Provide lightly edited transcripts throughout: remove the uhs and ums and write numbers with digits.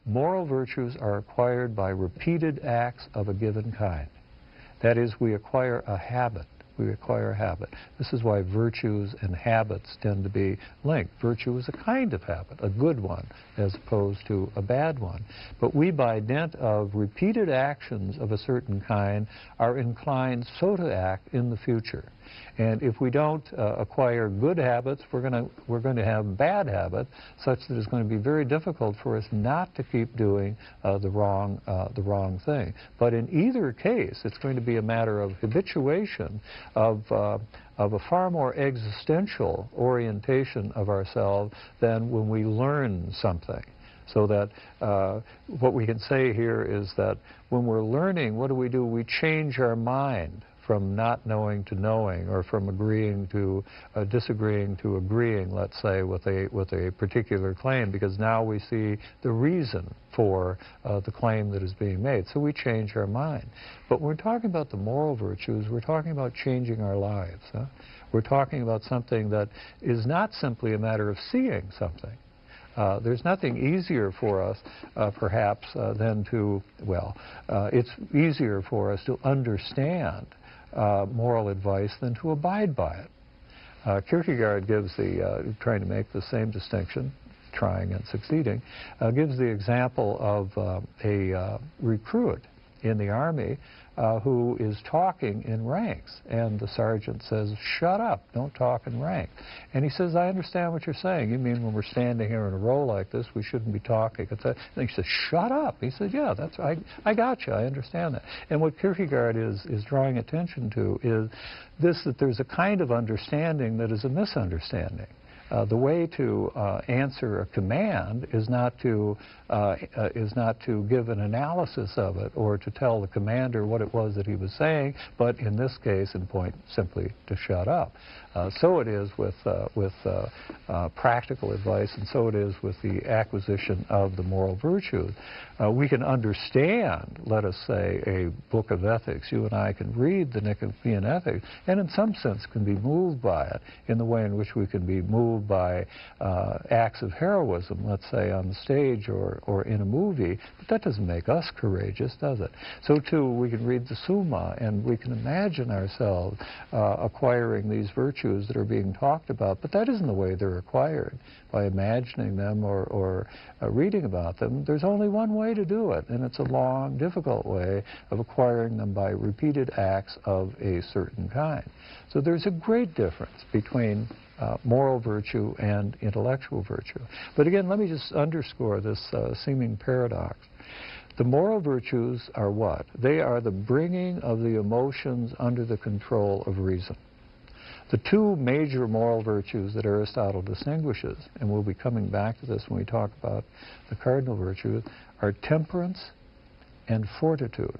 Moral virtues are acquired by repeated acts of a given kind. That is, we acquire a habit. We acquire a habit. This is why virtues and habits tend to be linked. Virtue is a kind of habit, a good one, as opposed to a bad one. But we, by dint of repeated actions of a certain kind, are inclined so to act in the future. And if we don't acquire good habits, we're going to have bad habits, such that it's going to be very difficult for us not to keep doing the wrong thing. But in either case, it's going to be a matter of habituation, of a far more existential orientation of ourselves than when we learn something. So that what we can say here is that when we're learning, what do? We change our mind from not knowing to knowing, or from agreeing to disagreeing to agreeing, let's say, with a particular claim, because now we see the reason for the claim that is being made. So we change our mind. But when we're talking about the moral virtues, we're talking about changing our lives. Huh? We're talking about something that is not simply a matter of seeing something. There's nothing easier for us, perhaps, than to, it's easier for us to understand moral advice than to abide by it. Kierkegaard gives trying to make the same distinction, trying and succeeding, gives the example of a recruit in the army who is talking in ranks, and the sergeant says, "Shut up, don't talk in rank." And he says, "I understand what you're saying. You mean when we're standing here in a row like this, we shouldn't be talking?" And he says, "Shut up." He says, "Yeah, that's right. I got you. I understand that." And what Kierkegaard is drawing attention to is this, that there's a kind of understanding that is a misunderstanding. The way to answer a command is not to give an analysis of it or to tell the commander what it was that he was saying, but in this case, in point, simply to shut up. So it is with practical advice, and so it is with the acquisition of the moral virtues. We can understand, let us say, a book of ethics. You and I can read the Nicomachean Ethics, and in some sense can be moved by it in the way in which we can be moved by acts of heroism, let's say, on the stage or in a movie, but that doesn't make us courageous, does it? So, too, we can read the Summa, and we can imagine ourselves acquiring these virtues that are being talked about, but that isn't the way they're acquired, by imagining them or reading about them. There's only one way to do it, and it's a long, difficult way of acquiring them by repeated acts of a certain kind. So there's a great difference between moral virtue and intellectual virtue. But again, let me just underscore this seeming paradox. The moral virtues are what? They are the bringing of the emotions under the control of reason. The two major moral virtues that Aristotle distinguishes, and we'll be coming back to this when we talk about the cardinal virtues, are temperance and fortitude.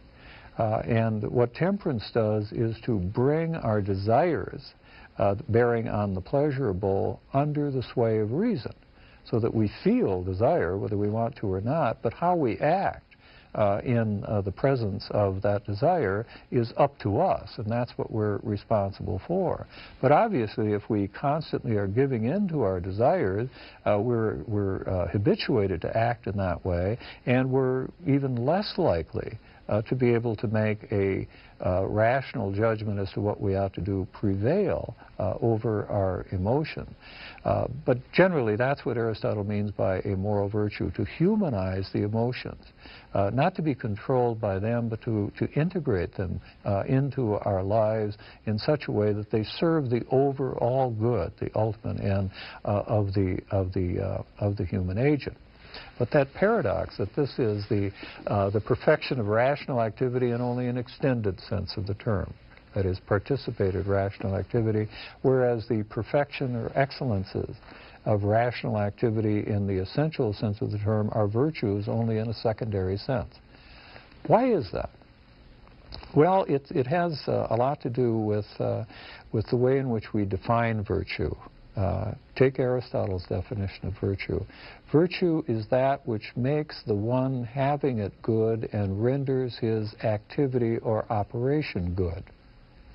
And what temperance does is to bring our desires, bearing on the pleasurable, under the sway of reason, so that we feel desire, whether we want to or not, but how we act in the presence of that desire is up to us, and that's what we're responsible for. But obviously, if we constantly are giving in to our desires, we're habituated to act in that way, and we're even less likely to be able to make a rational judgment as to what we ought to do prevail over our emotion. But generally, that's what Aristotle means by a moral virtue, to humanize the emotions, not to be controlled by them, but to integrate them into our lives in such a way that they serve the overall good, the ultimate end of the human agent. But that paradox, that this is the perfection of rational activity in only an extended sense of the term, that is, participated rational activity, whereas the perfection or excellences of rational activity in the essential sense of the term are virtues only in a secondary sense. Why is that? Well, it has a lot to do with the way in which we define virtue. Take Aristotle's definition of virtue. Virtue is that which makes the one having it good and renders his activity or operation good.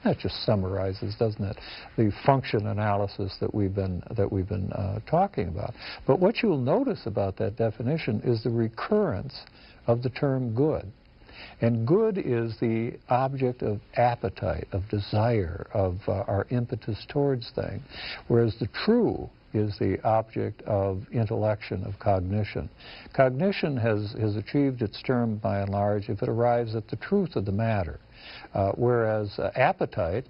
That just summarizes, doesn't it, the function analysis that we've been talking about. But what you'll notice about that definition is the recurrence of the term good. And good is the object of appetite, of desire, of our impetus towards things, whereas the true is the object of intellection, of cognition. Cognition has achieved its term by and large if it arrives at the truth of the matter. Whereas appetite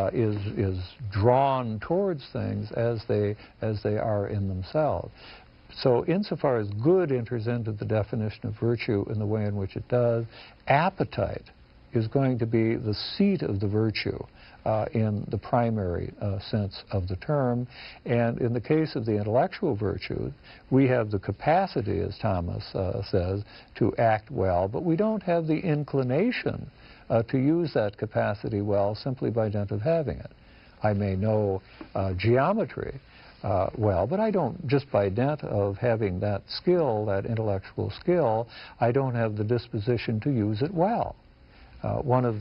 is drawn towards things as they are in themselves. So insofar as good enters into the definition of virtue in the way in which it does, appetite is going to be the seat of the virtue in the primary sense of the term. And in the case of the intellectual virtue, we have the capacity, as Thomas says, to act well, but we don't have the inclination to use that capacity well simply by dint of having it. I may know geometry well, but I don't, just by dint of having that skill, that intellectual skill, I don't have the disposition to use it well. One of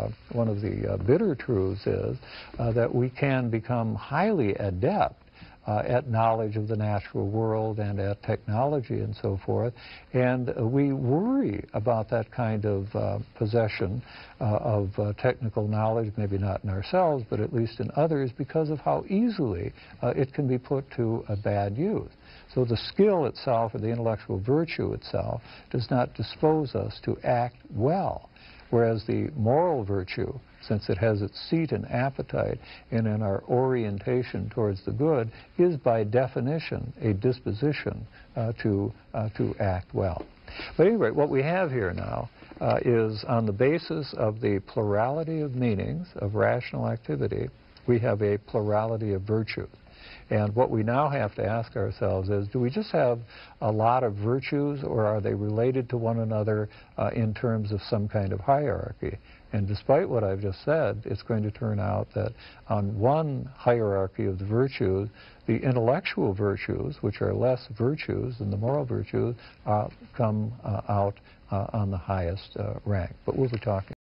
the bitter truths is that we can become highly adept at knowledge of the natural world and at technology and so forth, and we worry about that kind of possession of technical knowledge, maybe not in ourselves, but at least in others, because of how easily it can be put to a bad use. So the skill itself, or the intellectual virtue itself, does not dispose us to act well, whereas the moral virtue, since it has its seat in appetite and in our orientation towards the good, is by definition a disposition to act well. But anyway, what we have here now is, on the basis of the plurality of meanings of rational activity, we have a plurality of virtues. And what we now have to ask ourselves is, do we just have a lot of virtues, or are they related to one another in terms of some kind of hierarchy? And despite what I've just said, it's going to turn out that on one hierarchy of the virtues, the intellectual virtues, which are less virtues than the moral virtues, come out on the highest rank. But we'll be talking